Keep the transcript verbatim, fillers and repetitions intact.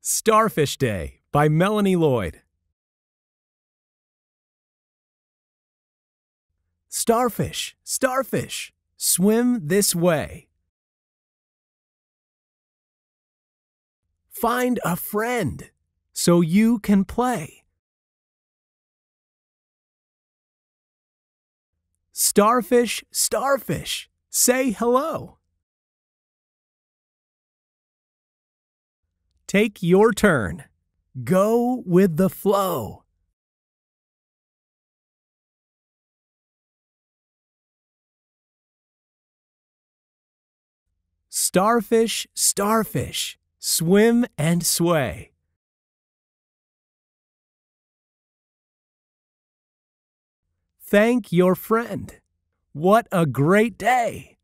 Starfish Day by Melanie Lloyd. Starfish, starfish, swim this way. Find a friend so you can play. Starfish, starfish, say hello. Take your turn. Go with the flow. Starfish, starfish, swim and sway. Thank your friend. What a great day!